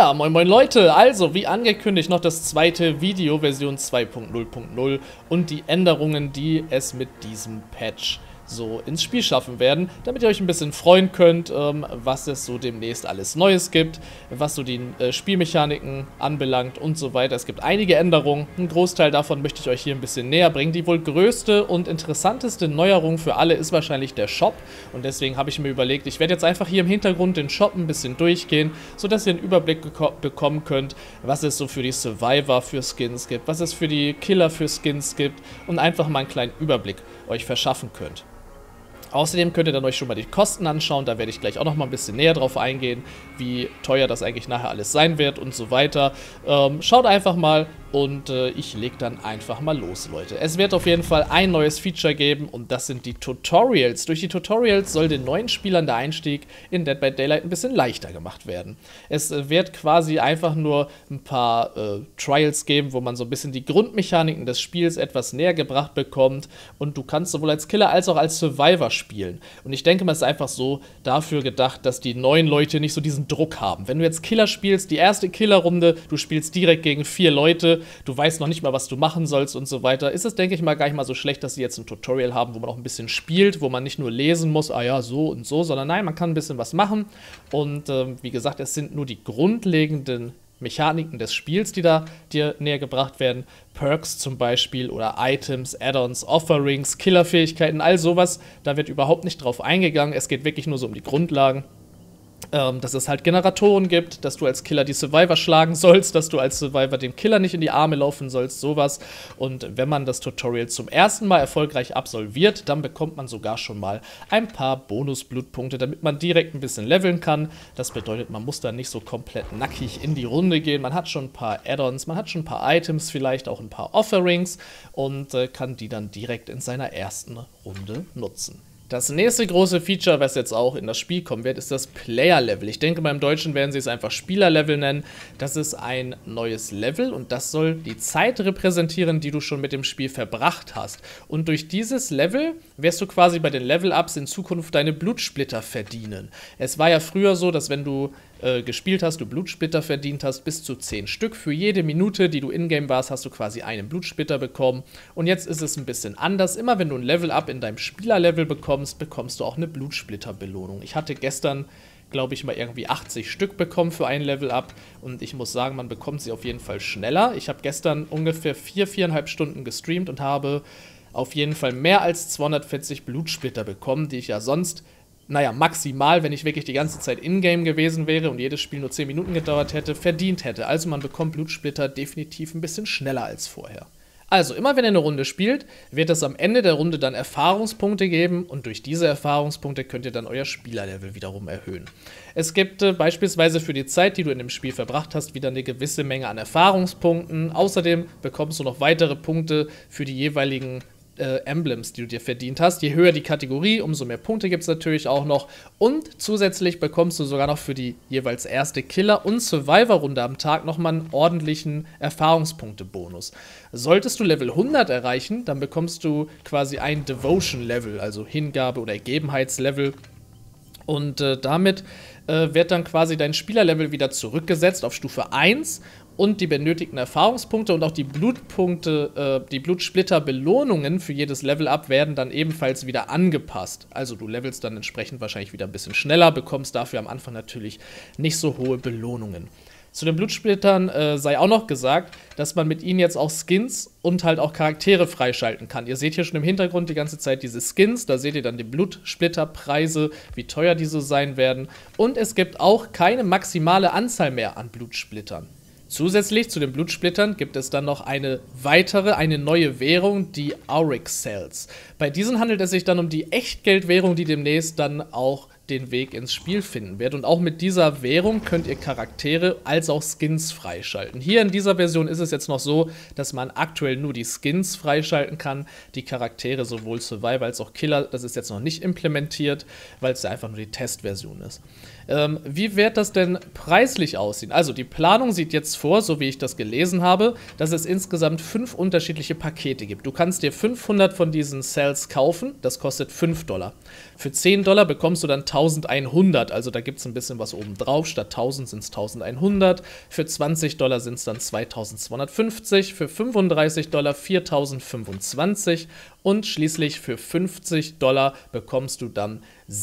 Ja, moin moin Leute, also wie angekündigt noch das zweite Video, Version 2.0.0 und die Änderungen, die es mit diesem Patch so ins Spiel schaffen werden, damit ihr euch ein bisschen freuen könnt, was es so demnächst alles Neues gibt, was so die Spielmechaniken anbelangt und so weiter. Es gibt einige Änderungen, ein Großteil davon möchte ich euch hier ein bisschen näher bringen. Die wohl größte und interessanteste Neuerung für alle ist wahrscheinlich der Shop und deswegen habe ich mir überlegt, ich werde jetzt einfach hier im Hintergrund den Shop ein bisschen durchgehen, sodass ihr einen Überblick bekommen könnt, was es so für die Survivor für Skins gibt, was es für die Killer für Skins gibt und einfach mal einen kleinen Überblick euch verschaffen könnt. Außerdem könnt ihr dann euch schon mal die Kosten anschauen, da werde ich gleich auch noch mal ein bisschen näher drauf eingehen, wie teuer das eigentlich nachher alles sein wird und so weiter. Schaut einfach mal und ich lege dann einfach mal los, Leute. Es wird auf jeden Fall ein neues Feature geben und das sind die Tutorials. Durch die Tutorials soll den neuen Spielern der Einstieg in Dead by Daylight ein bisschen leichter gemacht werden. Es wird quasi einfach nur ein paar Trials geben, wo man so ein bisschen die Grundmechaniken des Spiels etwas näher gebracht bekommt und du kannst sowohl als Killer als auch als Survivor spielen. Und ich denke mal, es ist einfach so dafür gedacht, dass die neuen Leute nicht so diesen Druck haben. Wenn du jetzt Killer spielst, die erste Killerrunde, du spielst direkt gegen 4 Leute, du weißt noch nicht mal, was du machen sollst und so weiter, ist es, denke ich mal, gar nicht mal so schlecht, dass sie jetzt ein Tutorial haben, wo man auch ein bisschen spielt, wo man nicht nur lesen muss, ah ja, so und so, sondern nein, man kann ein bisschen was machen. Und wie gesagt, es sind nur die grundlegenden Mechaniken des Spiels, die da dir näher gebracht werden. Perks zum Beispiel oder Items, Add-ons, Offerings, Killerfähigkeiten, all sowas. Da wird überhaupt nicht drauf eingegangen. Es geht wirklich nur so um die Grundlagen. Dass es halt Generatoren gibt, dass du als Killer die Survivor schlagen sollst, dass du als Survivor dem Killer nicht in die Arme laufen sollst, sowas. Und wenn man das Tutorial zum ersten Mal erfolgreich absolviert, dann bekommt man sogar schon mal ein paar Bonus-Blutpunkte, damit man direkt ein bisschen leveln kann. Das bedeutet, man muss da nicht so komplett nackig in die Runde gehen. Man hat schon ein paar Add-ons, man hat schon ein paar Items, vielleicht auch ein paar Offerings und kann die dann direkt in seiner ersten Runde nutzen. Das nächste große Feature, was jetzt auch in das Spiel kommen wird, ist das Player-Level. Ich denke, beim Deutschen werden sie es einfach Spieler-Level nennen. Das ist ein neues Level und das soll die Zeit repräsentieren, die du schon mit dem Spiel verbracht hast. Und durch dieses Level wirst du quasi bei den Level-Ups in Zukunft deine Blutsplitter verdienen. Es war ja früher so, dass wenn du gespielt hast, du Blutsplitter verdient hast, bis zu 10 Stück. Für jede Minute, die du in-game warst, hast du quasi einen Blutsplitter bekommen. Und jetzt ist es ein bisschen anders. Immer wenn du ein Level-Up in deinem Spieler-Level bekommst, bekommst du auch eine Blutsplitter-Belohnung. Ich hatte gestern, glaube ich, mal irgendwie 80 Stück bekommen für ein Level-Up. Und ich muss sagen, man bekommt sie auf jeden Fall schneller. Ich habe gestern ungefähr 4,5 Stunden gestreamt und habe auf jeden Fall mehr als 240 Blutsplitter bekommen, die ich ja sonst, naja, maximal, wenn ich wirklich die ganze Zeit in-game gewesen wäre und jedes Spiel nur 10 Minuten gedauert hätte, verdient hätte. Also man bekommt Blutsplitter definitiv ein bisschen schneller als vorher. Also, immer wenn ihr eine Runde spielt, wird es am Ende der Runde dann Erfahrungspunkte geben und durch diese Erfahrungspunkte könnt ihr dann euer Spielerlevel wiederum erhöhen. Es gibt beispielsweise für die Zeit, die du in dem Spiel verbracht hast, wieder eine gewisse Menge an Erfahrungspunkten. Außerdem bekommst du noch weitere Punkte für die jeweiligen Emblems, die du dir verdient hast. Je höher die Kategorie, umso mehr Punkte gibt es natürlich auch noch. Und zusätzlich bekommst du sogar noch für die jeweils erste Killer- und Survivor-Runde am Tag nochmal einen ordentlichen Erfahrungspunkte-Bonus. Solltest du Level 100 erreichen, dann bekommst du quasi ein Devotion-Level, also Hingabe- oder Ergebenheitslevel. Und damit wird dann quasi dein Spielerlevel wieder zurückgesetzt auf Stufe 1 und die benötigten Erfahrungspunkte und auch die Blutpunkte, die Blutsplitter-Belohnungen für jedes Level-Up werden dann ebenfalls wieder angepasst. Also du levelst dann entsprechend wahrscheinlich wieder ein bisschen schneller, bekommst dafür am Anfang natürlich nicht so hohe Belohnungen. Zu den Blutsplittern sei auch noch gesagt, dass man mit ihnen jetzt auch Skins und halt auch Charaktere freischalten kann. Ihr seht hier schon im Hintergrund die ganze Zeit diese Skins, da seht ihr dann die Blutsplitterpreise, wie teuer diese sein werden. Und es gibt auch keine maximale Anzahl mehr an Blutsplittern. Zusätzlich zu den Blutsplittern gibt es dann noch eine neue Währung, die Auric Cells. Bei diesen handelt es sich dann um die Echtgeldwährung, die demnächst dann auch den Weg ins Spiel finden wird. Und auch mit dieser Währung könnt ihr Charaktere als auch Skins freischalten. Hier in dieser Version ist es jetzt noch so, dass man aktuell nur die Skins freischalten kann. Die Charaktere, sowohl Survivor als auch Killer, das ist jetzt noch nicht implementiert, weil es ja einfach nur die Testversion ist. Wie wird das denn preislich aussehen? Also die Planung sieht jetzt vor, so wie ich das gelesen habe, dass es insgesamt 5 unterschiedliche Pakete gibt. Du kannst dir 500 von diesen Cells kaufen, das kostet $5. Für $10 bekommst du dann 1100, also da gibt es ein bisschen was oben drauf, statt 1000 sind es 1100, für $20 sind es dann 2250, für $35 4025 und schließlich für $50 bekommst du dann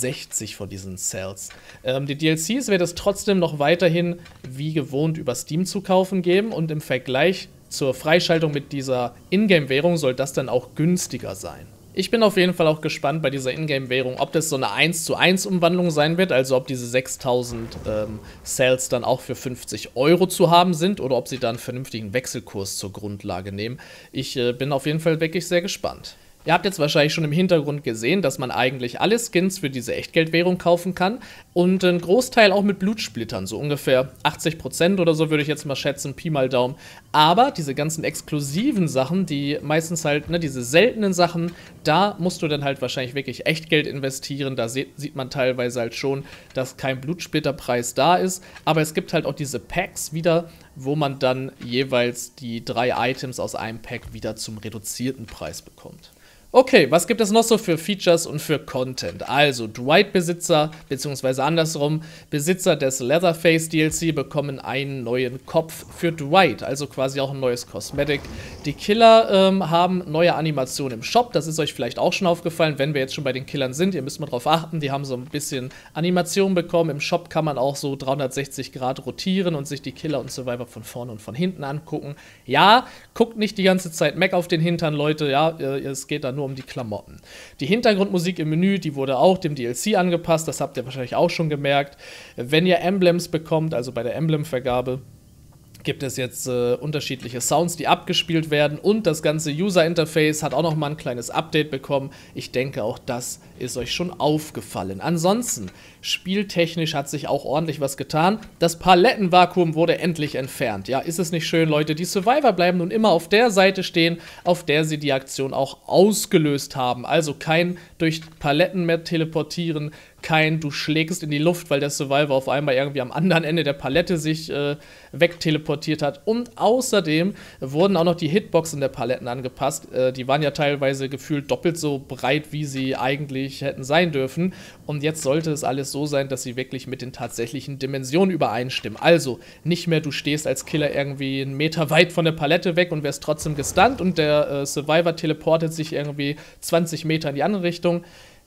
60 von diesen Cells. Die DLCs wird es trotzdem noch weiterhin wie gewohnt über Steam zu kaufen geben und im Vergleich zur Freischaltung mit dieser Ingame-Währung soll das dann auch günstiger sein. Ich bin auf jeden Fall auch gespannt bei dieser Ingame-Währung, ob das so eine 1:1 Umwandlung sein wird, also ob diese 6000 Cells dann auch für 50 € zu haben sind oder ob sie dann einen vernünftigen Wechselkurs zur Grundlage nehmen. Ich bin auf jeden Fall wirklich sehr gespannt. Ihr habt jetzt wahrscheinlich schon im Hintergrund gesehen, dass man eigentlich alle Skins für diese Echtgeldwährung kaufen kann und einen Großteil auch mit Blutsplittern, so ungefähr 80% oder so würde ich jetzt mal schätzen, Pi mal Daumen. Aber diese ganzen exklusiven Sachen, die meistens halt, ne, diese seltenen Sachen, da musst du dann halt wahrscheinlich wirklich Echtgeld investieren. Da sieht man teilweise halt schon, dass kein Blutsplitterpreis da ist. Aber es gibt halt auch diese Packs wieder, wo man dann jeweils die 3 Items aus einem Pack wieder zum reduzierten Preis bekommt. Okay, was gibt es noch so für Features und für Content? Also, Dwight-Besitzer, beziehungsweise andersrum, Besitzer des Leatherface DLC bekommen einen neuen Kopf für Dwight, also quasi auch ein neues Cosmetic. Die Killer haben neue Animationen im Shop, das ist euch vielleicht auch schon aufgefallen, wenn wir jetzt schon bei den Killern sind, ihr müsst mal drauf achten, die haben so ein bisschen Animation bekommen. Im Shop kann man auch so 360 Grad rotieren und sich die Killer und Survivor von vorne und von hinten angucken. Ja, guckt nicht die ganze Zeit Mac auf den Hintern, Leute, ja, es geht da nur um die Klamotten. Die Hintergrundmusik im Menü, die wurde auch dem DLC angepasst, das habt ihr wahrscheinlich auch schon gemerkt. Wenn ihr Emblems bekommt, also bei der Emblem-Vergabe, gibt es jetzt unterschiedliche Sounds, die abgespielt werden und das ganze User-Interface hat auch noch mal ein kleines Update bekommen. Ich denke, auch das ist euch schon aufgefallen. Ansonsten, spieltechnisch hat sich auch ordentlich was getan. Das Palettenvakuum wurde endlich entfernt. Ja, ist es nicht schön, Leute? Die Survivor bleiben nun immer auf der Seite stehen, auf der sie die Aktion auch ausgelöst haben. Also kein durch Paletten mehr teleportieren, kein du schlägst in die Luft, weil der Survivor auf einmal irgendwie am anderen Ende der Palette sich wegteleportiert hat. Und außerdem wurden auch noch die Hitboxen der Paletten angepasst. Die waren ja teilweise gefühlt doppelt so breit, wie sie eigentlich hätten sein dürfen. Und jetzt sollte es alles so sein, dass sie wirklich mit den tatsächlichen Dimensionen übereinstimmen. Also nicht mehr, du stehst als Killer irgendwie 1 Meter weit von der Palette weg und wärst trotzdem gestunt und der Survivor teleportet sich irgendwie 20 Meter in die andere Richtung.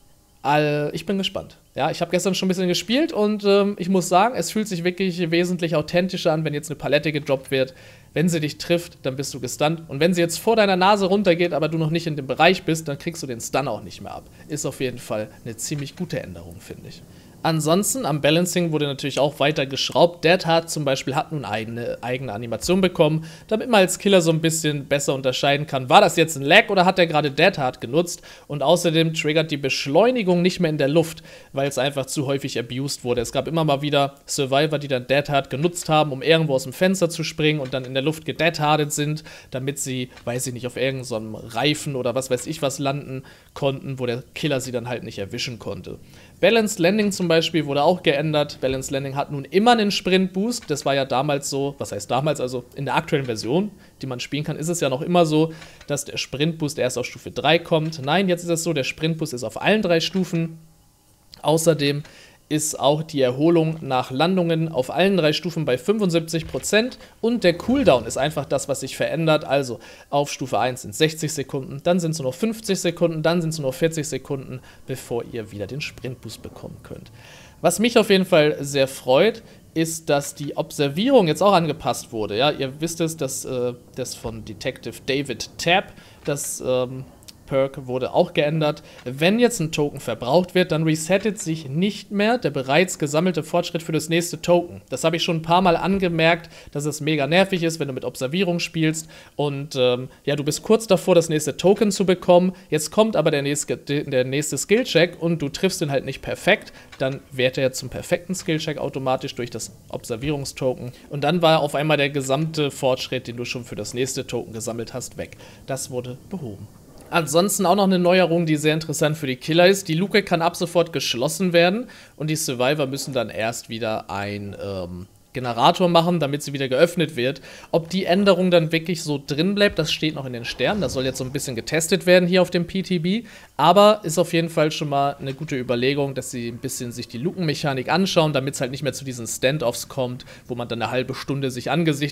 Ich bin gespannt. Ja, ich habe gestern schon ein bisschen gespielt und ich muss sagen, es fühlt sich wirklich wesentlich authentischer an, wenn jetzt eine Palette gedroppt wird. Wenn sie dich trifft, dann bist du gestunt. Und wenn sie jetzt vor deiner Nase runtergeht, aber du noch nicht in dem Bereich bist, dann kriegst du den Stun auch nicht mehr ab. Ist auf jeden Fall eine ziemlich gute Änderung, finde ich. Ansonsten, am Balancing wurde natürlich auch weiter geschraubt. Dead Hard zum Beispiel hat nun eigene Animation bekommen, damit man als Killer so ein bisschen besser unterscheiden kann, war das jetzt ein Lag oder hat er gerade Dead Hard genutzt? Und außerdem triggert die Beschleunigung nicht mehr in der Luft, weil es einfach zu häufig abused wurde. Es gab immer mal wieder Survivor, die dann Dead Hard genutzt haben, um irgendwo aus dem Fenster zu springen und dann in der Luft gedeadhardet sind, damit sie, weiß ich nicht, auf irgendeinem Reifen oder was weiß ich was landen konnten, wo der Killer sie dann halt nicht erwischen konnte. Balanced Landing zum Beispiel wurde auch geändert. Balanced Landing hat nun immer einen Sprint-Boost. Das war ja damals so, was heißt damals, also in der aktuellen Version, die man spielen kann, ist es ja noch immer so, dass der Sprint-Boost erst auf Stufe 3 kommt. Nein, jetzt ist es so, der Sprint-Boost ist auf allen 3 Stufen. Außerdem ist auch die Erholung nach Landungen auf allen 3 Stufen bei 75% und der Cooldown ist einfach das, was sich verändert. Also auf Stufe 1 sind 60 Sekunden, dann sind es nur noch 50 Sekunden, dann sind es nur noch 40 Sekunden, bevor ihr wieder den Sprintboost bekommen könnt. Was mich auf jeden Fall sehr freut, ist, dass die Observierung jetzt auch angepasst wurde. Ja, ihr wisst es, dass das von Detective David Tapp, das Perk wurde auch geändert. Wenn jetzt ein Token verbraucht wird, dann resettet sich nicht mehr der bereits gesammelte Fortschritt für das nächste Token. Das habe ich schon ein paar Mal angemerkt, dass es mega nervig ist, wenn du mit Observierung spielst und ja, du bist kurz davor, das nächste Token zu bekommen. Jetzt kommt aber der nächste Skillcheck und du triffst den halt nicht perfekt. Dann wird er zum perfekten Skillcheck automatisch durch das Observierungstoken und dann war auf einmal der gesamte Fortschritt, den du schon für das nächste Token gesammelt hast, weg. Das wurde behoben. Ansonsten auch noch eine Neuerung, die sehr interessant für die Killer ist. Die Luke kann ab sofort geschlossen werden und die Survivor müssen dann erst wieder ein Generator machen, damit sie wieder geöffnet wird. Ob die Änderung dann wirklich so drin bleibt, das steht noch in den Sternen. Das soll jetzt so ein bisschen getestet werden hier auf dem PTB. Aber ist auf jeden Fall schon mal eine gute Überlegung, dass sie ein bisschen sich die Lukenmechanik anschauen, damit es halt nicht mehr zu diesen Standoffs kommt, wo man dann eine halbe Stunde sich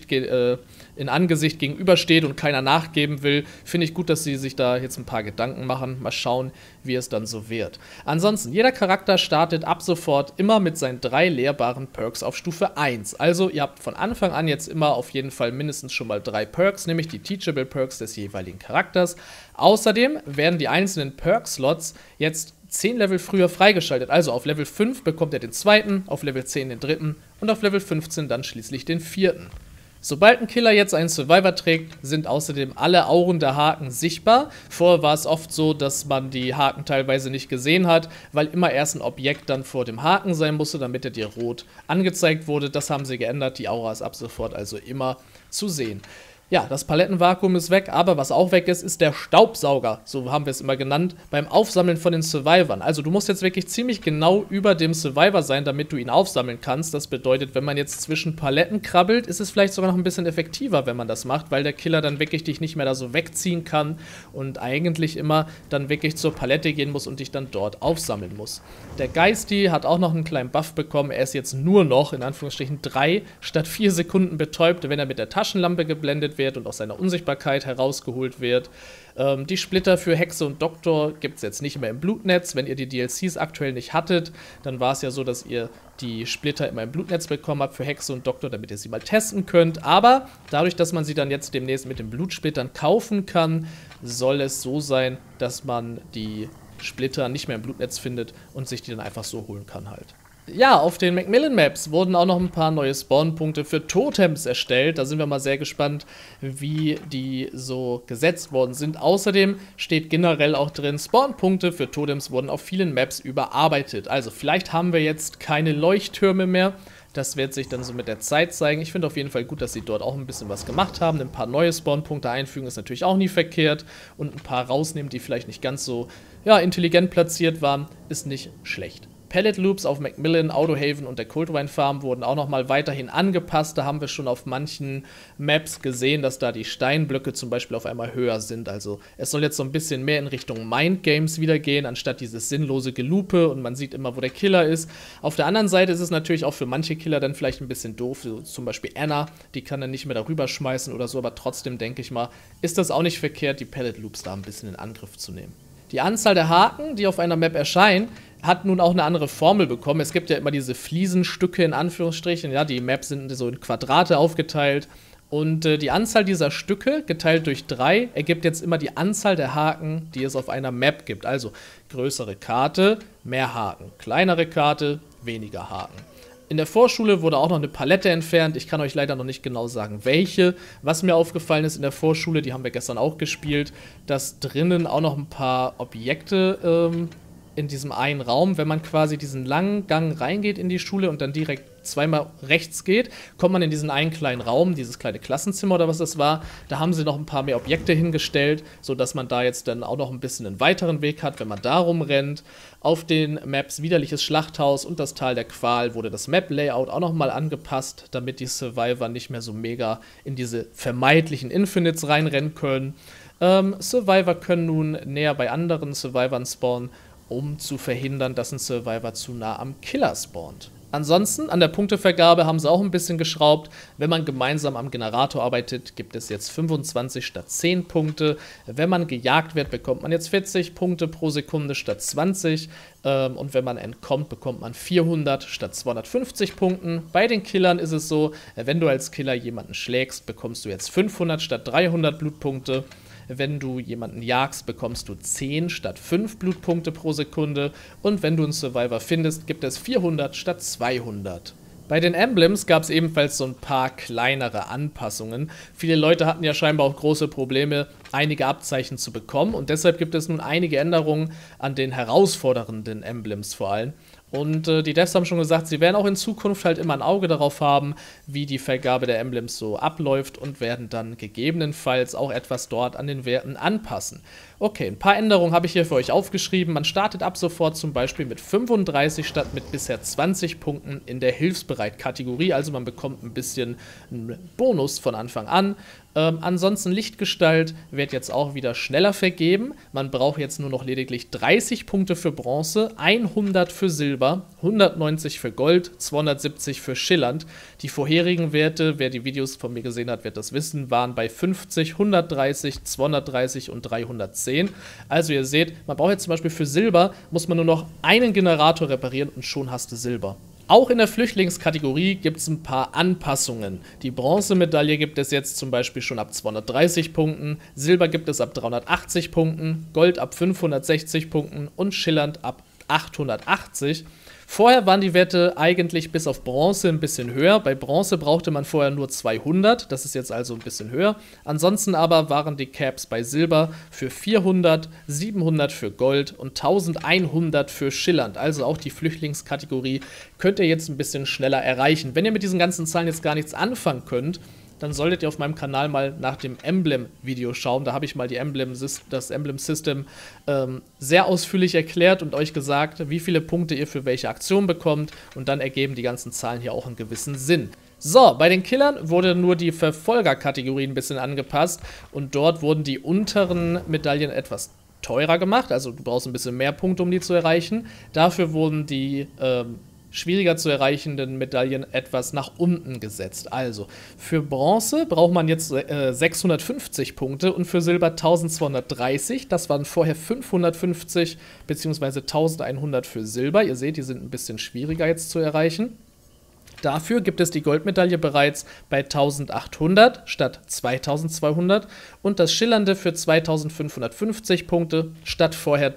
in Angesicht gegenübersteht und keiner nachgeben will. Finde ich gut, dass sie sich da jetzt ein paar Gedanken machen. Mal schauen, wie es dann so wird. Ansonsten, jeder Charakter startet ab sofort immer mit seinen 3 lehrbaren Perks auf Stufe 1. Also ihr habt von Anfang an jetzt immer auf jeden Fall mindestens schon mal 3 Perks, nämlich die Teachable Perks des jeweiligen Charakters. Außerdem werden die einzelnen Perk-Slots jetzt 10 Level früher freigeschaltet. Also auf Level 5 bekommt ihr den zweiten, auf Level 10 den dritten und auf Level 15 dann schließlich den vierten. Sobald ein Killer jetzt einen Survivor trägt, sind außerdem alle Auren der Haken sichtbar. Vorher war es oft so, dass man die Haken teilweise nicht gesehen hat, weil immer erst ein Objekt dann vor dem Haken sein musste, damit er dir rot angezeigt wurde. Das haben sie geändert, die Aura ist ab sofort also immer zu sehen. Ja, das Palettenvakuum ist weg, aber was auch weg ist, ist der Staubsauger, so haben wir es immer genannt, beim Aufsammeln von den Survivern. Also du musst jetzt wirklich ziemlich genau über dem Survivor sein, damit du ihn aufsammeln kannst. Das bedeutet, wenn man jetzt zwischen Paletten krabbelt, ist es vielleicht sogar noch ein bisschen effektiver, wenn man das macht, weil der Killer dann wirklich dich nicht mehr da so wegziehen kann und eigentlich immer dann wirklich zur Palette gehen muss und dich dann dort aufsammeln muss. Der Geisty hat auch noch einen kleinen Buff bekommen, er ist jetzt nur noch, in Anführungsstrichen, 3 statt 4 Sekunden betäubt, wenn er mit der Taschenlampe geblendet wird und aus seiner Unsichtbarkeit herausgeholt wird. Die Splitter für Hexe und Doktor gibt es jetzt nicht mehr im Blutnetz. Wenn ihr die DLCs aktuell nicht hattet, dann war es ja so, dass ihr die Splitter immer im Blutnetz bekommen habt für Hexe und Doktor, damit ihr sie mal testen könnt. Aber dadurch, dass man sie dann jetzt demnächst mit den Blutsplittern kaufen kann, soll es so sein, dass man die Splitter nicht mehr im Blutnetz findet und sich die dann einfach so holen kann halt. Ja, auf den Macmillan Maps wurden auch noch ein paar neue Spawnpunkte für Totems erstellt. Da sind wir mal sehr gespannt, wie die so gesetzt worden sind. Außerdem steht generell auch drin, Spawnpunkte für Totems wurden auf vielen Maps überarbeitet. Also vielleicht haben wir jetzt keine Leuchttürme mehr. Das wird sich dann so mit der Zeit zeigen. Ich finde auf jeden Fall gut, dass sie dort auch ein bisschen was gemacht haben. Ein paar neue Spawnpunkte einfügen ist natürlich auch nie verkehrt. Und ein paar rausnehmen, die vielleicht nicht ganz so intelligent platziert waren, ist nicht schlecht. Pellet Loops auf Macmillan, Autohaven und der Coldwine Farm wurden auch nochmal weiterhin angepasst. Da haben wir schon auf manchen Maps gesehen, dass da die Steinblöcke zum Beispiel auf einmal höher sind. Also es soll jetzt so ein bisschen mehr in Richtung Mindgames wieder gehen, anstatt dieses sinnlose Gelupe und man sieht immer, wo der Killer ist. Auf der anderen Seite ist es natürlich auch für manche Killer dann vielleicht ein bisschen doof, so zum Beispiel Anna, die kann dann nicht mehr darüber schmeißen oder so, aber trotzdem denke ich mal, ist das auch nicht verkehrt, die Pellet Loops da ein bisschen in Angriff zu nehmen. Die Anzahl der Haken, die auf einer Map erscheinen, hat nun auch eine andere Formel bekommen. Es gibt ja immer diese Fliesenstücke in Anführungsstrichen, ja, die Maps sind so in Quadrate aufgeteilt und die Anzahl dieser Stücke geteilt durch 3 ergibt jetzt immer die Anzahl der Haken, die es auf einer Map gibt. Also größere Karte, mehr Haken, kleinere Karte, weniger Haken. In der Vorschule wurde auch noch eine Palette entfernt. Ich kann euch leider noch nicht genau sagen, welche. Was mir aufgefallen ist in der Vorschule, die haben wir gestern auch gespielt, dass drinnen auch noch ein paar Objekte in diesem einen Raum, wenn man quasi diesen langen Gang reingeht in die Schule und dann direkt zweimal rechts geht, kommt man in diesen einen kleinen Raum, dieses kleine Klassenzimmer oder was das war. Da haben sie noch ein paar mehr Objekte hingestellt, sodass man da jetzt dann auch noch ein bisschen einen weiteren Weg hat, wenn man da rumrennt. Auf den Maps Widerliches Schlachthaus und das Tal der Qual wurde das Map-Layout auch nochmal angepasst, damit die Survivor nicht mehr so mega in diese vermeintlichen Infinites reinrennen können. Survivor können nun näher bei anderen Survivoren spawnen, um zu verhindern, dass ein Survivor zu nah am Killer spawnt. Ansonsten, an der Punktevergabe haben sie auch ein bisschen geschraubt. Wenn man gemeinsam am Generator arbeitet, gibt es jetzt 25 statt 10 Punkte. Wenn man gejagt wird, bekommt man jetzt 40 Punkte pro Sekunde statt 20. Und wenn man entkommt, bekommt man 400 statt 250 Punkten. Bei den Killern ist es so, wenn du als Killer jemanden schlägst, bekommst du jetzt 500 statt 300 Blutpunkte. Wenn du jemanden jagst, bekommst du 10 statt 5 Blutpunkte pro Sekunde. Und wenn du einen Survivor findest, gibt es 400 statt 200. Bei den Emblems gab es ebenfalls so ein paar kleinere Anpassungen. Viele Leute hatten ja scheinbar auch große Probleme, einige Abzeichen zu bekommen. Und deshalb gibt es nun einige Änderungen an den herausfordernden Emblems vor allem. Und die Devs haben schon gesagt, sie werden auch in Zukunft halt immer ein Auge darauf haben, wie die Vergabe der Emblems so abläuft und werden dann gegebenenfalls auch etwas dort an den Werten anpassen. Okay, ein paar Änderungen habe ich hier für euch aufgeschrieben. Man startet ab sofort zum Beispiel mit 35 statt mit bisher 20 Punkten in der Hilfsbereit-Kategorie. Also man bekommt ein bisschen einen Bonus von Anfang an. Ansonsten Lichtgestalt wird jetzt auch wieder schneller vergeben. Man braucht jetzt nur noch lediglich 30 Punkte für Bronze, 100 für Silber, 190 für Gold, 270 für Schillernd. Die vorherigen Werte, wer die Videos von mir gesehen hat, wird das wissen, waren bei 50, 130, 230 und 310. Also ihr seht, man braucht jetzt zum Beispiel für Silber, muss man nur noch einen Generator reparieren und schon hast du Silber. Auch in der Flüchtlingskategorie gibt es ein paar Anpassungen. Die Bronzemedaille gibt es jetzt zum Beispiel schon ab 230 Punkten, Silber gibt es ab 380 Punkten, Gold ab 560 Punkten und Schillernd ab 880. Vorher waren die Werte eigentlich bis auf Bronze ein bisschen höher. Bei Bronze brauchte man vorher nur 200, das ist jetzt also ein bisschen höher. Ansonsten aber waren die Caps bei Silber für 400, 700 für Gold und 1100 für Schillernd. Also auch die Flüchtlingskategorie könnt ihr jetzt ein bisschen schneller erreichen. Wenn ihr mit diesen ganzen Zahlen jetzt gar nichts anfangen könnt, dann solltet ihr auf meinem Kanal mal nach dem Emblem-Video schauen. Da habe ich mal das Emblem-System sehr ausführlich erklärt und euch gesagt, wie viele Punkte ihr für welche Aktion bekommt. Und dann ergeben die ganzen Zahlen hier auch einen gewissen Sinn. So, bei den Killern wurde nur die Verfolgerkategorie ein bisschen angepasst. Und dort wurden die unteren Medaillen etwas teurer gemacht. Also du brauchst ein bisschen mehr Punkte, um die zu erreichen. Dafür wurden die schwieriger zu erreichenden Medaillen etwas nach unten gesetzt. Also, für Bronze braucht man jetzt 650 Punkte und für Silber 1230. Das waren vorher 550 bzw. 1100 für Silber. Ihr seht, die sind ein bisschen schwieriger jetzt zu erreichen. Dafür gibt es die Goldmedaille bereits bei 1800 statt 2200 und das Schillernde für 2550 Punkte statt vorher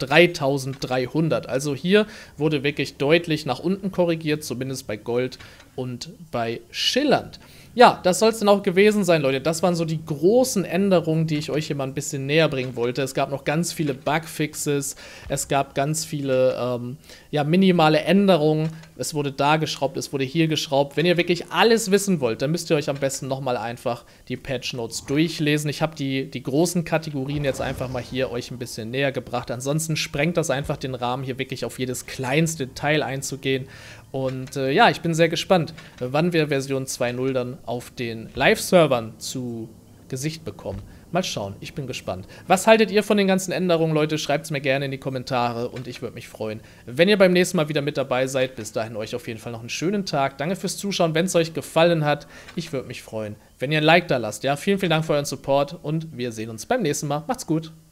3300. Also hier wurde wirklich deutlich nach unten korrigiert, zumindest bei Gold und bei Schillernd. Ja, das soll es dann auch gewesen sein, Leute. Das waren so die großen Änderungen, die ich euch hier mal ein bisschen näher bringen wollte. Es gab noch ganz viele Bugfixes, es gab ganz viele minimale Änderungen. Es wurde da geschraubt, es wurde hier geschraubt. Wenn ihr wirklich alles wissen wollt, dann müsst ihr euch am besten nochmal einfach die Patch Notes durchlesen. Ich habe die großen Kategorien jetzt einfach mal hier euch ein bisschen näher gebracht. Ansonsten sprengt das einfach den Rahmen, hier wirklich auf jedes kleinste Detail einzugehen. Und ja, ich bin sehr gespannt, wann wir Version 2.0 dann auf den Live-Servern zu Gesicht bekommen. Mal schauen, ich bin gespannt. Was haltet ihr von den ganzen Änderungen, Leute? Schreibt es mir gerne in die Kommentare und ich würde mich freuen, wenn ihr beim nächsten Mal wieder mit dabei seid. Bis dahin euch auf jeden Fall noch einen schönen Tag. Danke fürs Zuschauen, wenn es euch gefallen hat. Ich würde mich freuen, wenn ihr ein Like da lasst. Ja, vielen, vielen Dank für euren Support und wir sehen uns beim nächsten Mal. Macht's gut!